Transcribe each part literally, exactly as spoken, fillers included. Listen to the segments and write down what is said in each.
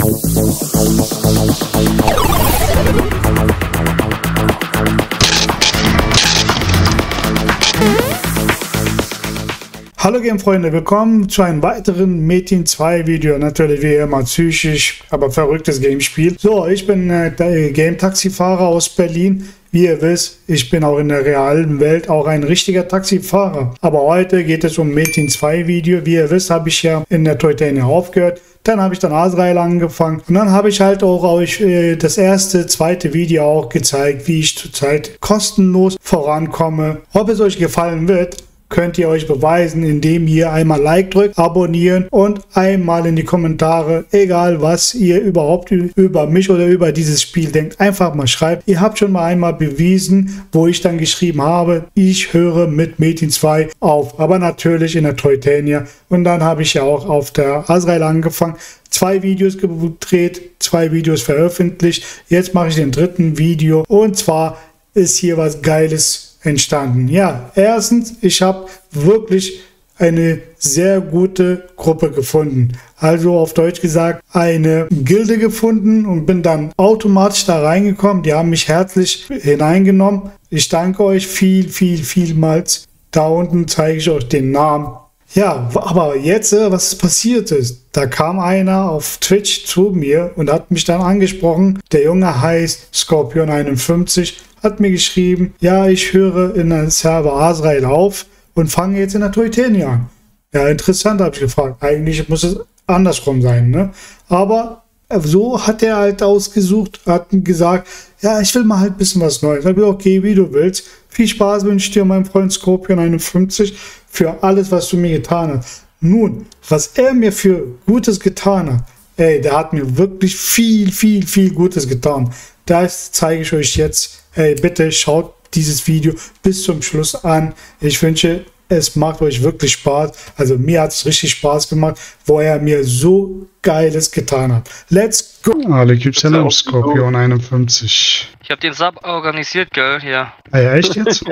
Hallo Game-Freunde, willkommen zu einem weiteren Metin zwei Video. Natürlich wie immer psychisch, aber verrücktes Gamespiel. So, ich bin äh, der Game-Taxifahrer aus Berlin. Wie ihr wisst, ich bin auch in der realen Welt auch ein richtiger Taxifahrer. Aber heute geht es um Metin zwei Video. Wie ihr wisst, habe ich ja in der Titania aufgehört. Dann habe ich dann Azrael angefangen. Und dann habe ich halt auch euch äh, das erste, zweite Video auch gezeigt, wie ich zurzeit kostenlos vorankomme. Ob es euch gefallen wird, könnt ihr euch beweisen, indem ihr einmal Like drückt, abonnieren und einmal in die Kommentare, egal was ihr überhaupt über mich oder über dieses Spiel denkt, einfach mal schreibt. Ihr habt schon mal einmal bewiesen, wo ich dann geschrieben habe, ich höre mit Metin zwei auf, aber natürlich in der Titania. Und dann habe ich ja auch auf der Azrael angefangen, zwei Videos gedreht, zwei Videos veröffentlicht. Jetzt mache ich den dritten Video und zwar ist hier was Geiles entstanden. Ja, erstens, ich habe wirklich eine sehr gute Gruppe gefunden. Also auf Deutsch gesagt, eine Gilde gefunden und bin dann automatisch da reingekommen. Die haben mich herzlich hineingenommen. Ich danke euch viel, viel, vielmals. Da unten zeige ich euch den Namen. Ja, aber jetzt, was passiert ist, da kam einer auf Twitch zu mir und hat mich dann angesprochen. Der Junge heißt Skorpion einundfünfzig, hat mir geschrieben, ja, ich höre in der Server Azrael auf und fange jetzt in der Titania an. Ja, interessant, habe ich gefragt. Eigentlich muss es andersrum sein, ne? Aber so hat er halt ausgesucht, hat gesagt, ja, ich will mal halt ein bisschen was Neues. Ich habe gesagt, okay, wie du willst. Viel Spaß wünsche ich dir, mein Freund Skorpion einundfünfzig, für alles, was du mir getan hast. Nun, was er mir für Gutes getan hat, ey, der hat mir wirklich viel, viel, viel Gutes getan. Das zeige ich euch jetzt. Ey, bitte schaut dieses Video bis zum Schluss an. Ich wünsche, es macht euch wirklich Spaß. Also mir hat es richtig Spaß gemacht, wo er mir so Geiles getan hat. Let's go! Alaikum Salam, Skorpion einundfünfzig. Ich habe den Sub organisiert, gell? Ja. Ah ja, echt jetzt?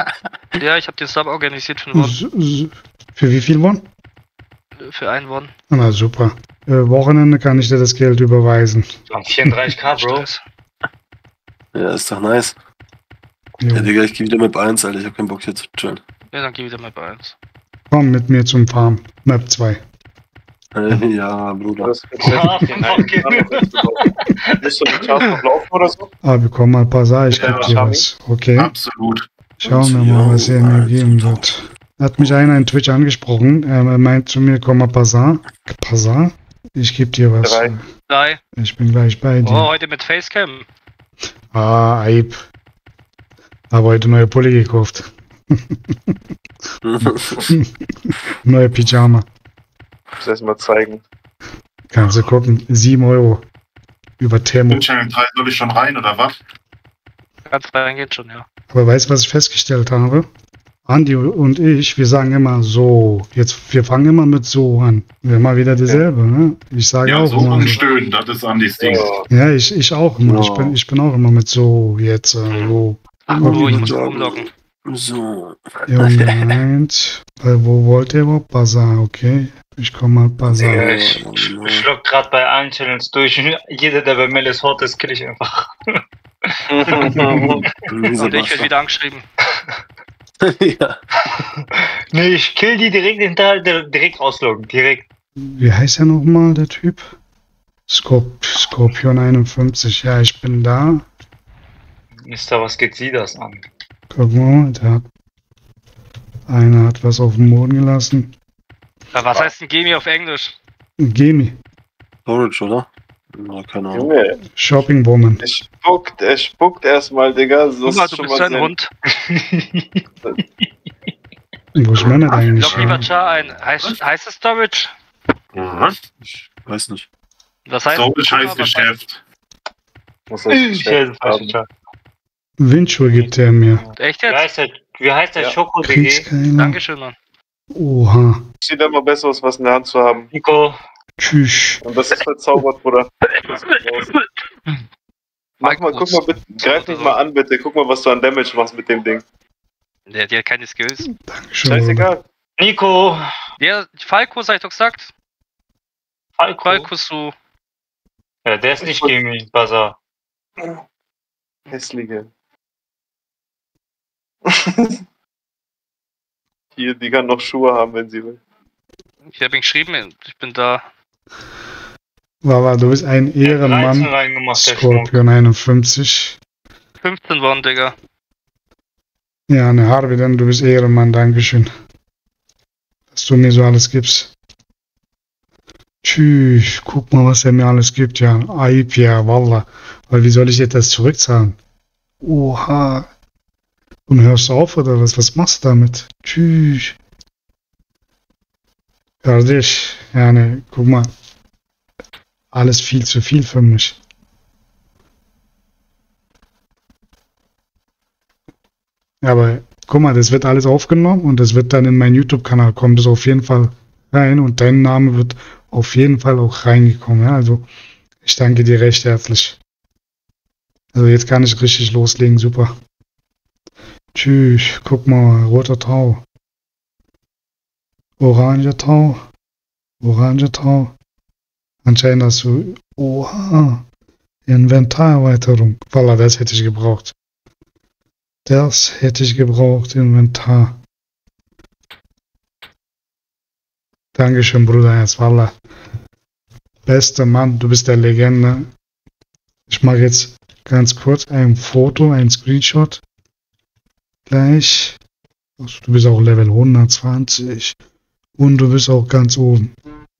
Ja, ich habe den Sub organisiert für einen Won. Für wie viel Won? Für einen Won. Na super. Äh, Wochenende kann ich dir das Geld überweisen. vierunddreißig K, Bro. Ja, ist doch nice. Jo. Ja, Digga, ich geh wieder Map eins, Alter. Ich hab keinen Bock hier zu chillen. Ja, dann geh wieder Map eins. Komm mit mir zum Farm. Map zwei. Äh, ja, Bruder. Bist du die Chance noch laufen oder so? Ah, wir kommen mal Passar, ich geb dir was. Okay. Absolut. Schauen wir mal, was er mir geben wird. Hat mich einer in Twitch angesprochen. Er meint zu mir, komm mal Passar. Passar? Ich geb dir was. Drei. Drei. Ich bin gleich bei dir. Oh, heute mit Facecam. Ah, Eib. Habe heute neue Pulli gekauft. Neue Pyjama. Ich muss erst mal zeigen. Kannst du gucken. sieben Euro. Über Thermo. Channel drei soll ich schon rein, oder was? Ganz rein geht schon, ja. Aber weißt du, was ich festgestellt habe? Andi und ich, wir sagen immer so. Jetzt, wir fangen immer mit so an. Wir haben mal wieder dieselbe, ne? Ich sage Ja, auch so immer. und stöhnen, das ist Andis Ding. Ja, ich, ich auch immer. Ja. Ich, bin, ich bin auch immer mit so jetzt. Äh, so. Ach, Okay. oh, ich muss umloggen. So. Junge, eins. Weil wo wollt ihr überhaupt? Bazar, okay. Ich komme mal Bazar. Ja, ich, ich, ich schluck grad bei allen Channels durch. Jeder, der bei Melis hot ist, kill ich einfach. Und ich werde wieder angeschrieben. Ja. Nee, ich kill die direkt hinterher, direkt rausloggen. Direkt. Wie heißt er nochmal, der Typ? Skorp Skorpion einundfünfzig. Ja, ich bin da. Mister, was geht Sie das an? Guck mal, der hat. Einer hat was auf den Boden gelassen. Ja, was heißt ein Gemi auf Englisch? Gemi. Storage, oder? Na, keine Ahnung. Junge, Shopping Woman. er spuckt, er spuckt erstmal, Digga. So Guck mal, ist du schon bist mal ein sehr- Hund. Wo ist meine eigentlich? Log lieber Char ein. Heißt, heißt es Storage? Mhm. Ich weiß nicht. Was heißt So Guck scheiß mal, was Geschäft. Muss das Ich gestellt haben. Windschuhe gibt er mir. heißt- Echt Wie jetzt? heißt der, wie heißt der Ja. Schoko-D G? Kriegskeiler. Dankeschön, Mann. Oha. Sieht immer besser aus, was in der Hand zu haben. Nico, Tschüss. Und das ist verzaubert, Bruder. Das ist raus. Mach mal, guck mal bitte, greif mich mal an, bitte. Guck mal, was du an Damage machst mit dem Ding. Der hat ja keine Skills. Dankeschön. Scheißegal. Nico, Der Falco, hab ich doch gesagt. Falco. Falco so. Ja, der ist nicht gegen mich, Bazaar. Hässliche. Hier, die kann noch Schuhe haben, wenn sie will. Ich habe ihn geschrieben, ich bin da. Wawa, du bist ein Ehrenmann. Skorpion einundfünfzig. fünfzehn waren, Digga. Ja, ne, Harvey, dann du bist Ehrenmann, Dankeschön. Dass du mir so alles gibst. Tschüss, guck mal, was er mir alles gibt, ja. Aib, ja, wallah. Weil wie soll ich jetzt das zurückzahlen? Oha. Und hörst du auf oder was? Was machst du damit? Tschüss. Kardeş, yani guck mal. Alles viel zu viel für mich. Aber guck mal, das wird alles aufgenommen und das wird dann in meinen YouTube-Kanal kommen. Das auf jeden Fall rein und dein Name wird auf jeden Fall auch reingekommen. Ja? Also ich danke dir recht herzlich. Also jetzt kann ich richtig loslegen, super. Tschüss, guck mal, roter Tau. Orange Tau. Orange Tau. Anscheinend hast du... Oha. Inventarerweiterung. Voila, das hätte ich gebraucht. Das hätte ich gebraucht, Inventar. Dankeschön, Bruder, jetzt Voila. Bester Mann, du bist der Legende. Ich mache jetzt ganz kurz ein Foto, ein Screenshot. Gleich. Also, du bist auch Level hundertzwanzig. Und du bist auch ganz oben.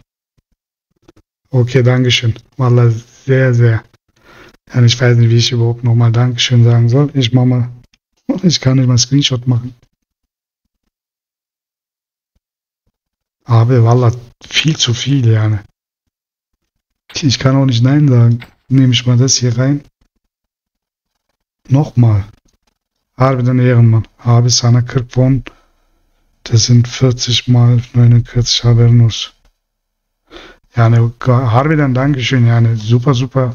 Okay, Dankeschön. Wallah, sehr, sehr. Ja, ich weiß nicht, wie ich überhaupt nochmal Dankeschön sagen soll. Ich mach mal. Ich kann nicht mal Screenshot machen. Aber Wallah, viel zu viel, ja. Ich kann auch nicht Nein sagen. Nehme ich mal das hier rein. Nochmal. Harbi den Ehrenmann. Harbi sana kırk won. Das sind vierzig mal neunundvierzig Havernus. Ja, ne, Harbi dann Dankeschön, ja, ne, super, super.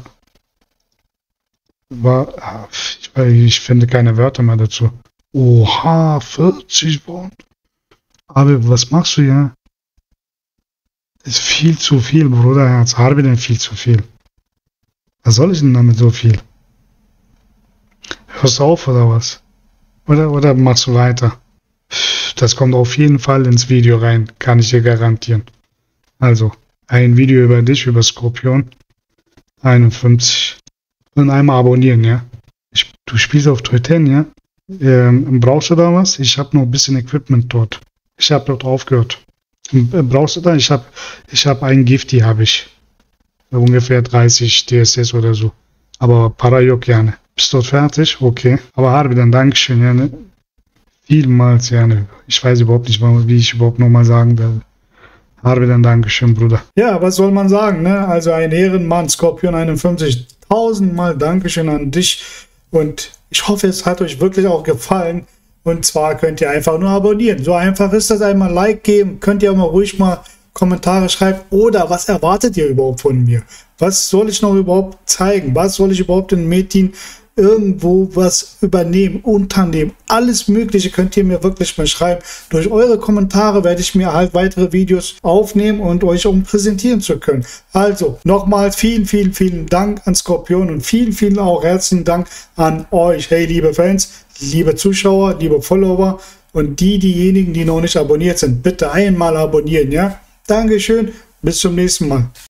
War, ich, ich finde keine Wörter mehr dazu. Oha, vierzig Won. Aber was machst du, ja? Ist viel zu viel, Bruderherz. Harbi denn viel zu viel. Was soll ich denn damit so viel? Hörst du auf oder was? Oder, oder machst du weiter? Das kommt auf jeden Fall ins Video rein, kann ich dir garantieren. Also, ein Video über dich, über Skorpion. einundfünfzig. Und einmal abonnieren, ja. Ich, du spielst auf Toiten, ja. Ähm, brauchst du da was? Ich habe noch ein bisschen Equipment dort. Ich habe dort aufgehört. Brauchst du da? Ich habe ich hab einen Gifty, habe ich. Ungefähr dreißig D S S oder so. Aber para yok yani. Bist du dort fertig? Okay. Aber Harbi dann Dankeschön, ja, ne? Vielmals, ja, ne? Ich weiß überhaupt nicht, wie ich überhaupt nochmal sagen werde. Harbi dann Dankeschön, Bruder. Ja, was soll man sagen, ne? Also ein Ehrenmann, Skorpion einundfünfzig. Tausendmal Dankeschön an dich. Und ich hoffe, es hat euch wirklich auch gefallen. Und zwar könnt ihr einfach nur abonnieren. So einfach ist das, einmal Like geben. Könnt ihr auch mal ruhig mal Kommentare schreiben. Oder was erwartet ihr überhaupt von mir? Was soll ich noch überhaupt zeigen? Was soll ich überhaupt in Metin irgendwo was übernehmen, unternehmen? Alles Mögliche könnt ihr mir wirklich mal schreiben. Durch eure Kommentare werde ich mir halt weitere Videos aufnehmen und euch um präsentieren zu können. Also nochmal vielen, vielen, vielen Dank an Skorpion und vielen, vielen auch herzlichen Dank an euch. Hey, liebe Fans, liebe Zuschauer, liebe Follower und die, diejenigen, die noch nicht abonniert sind, bitte einmal abonnieren, ja? Dankeschön, bis zum nächsten Mal.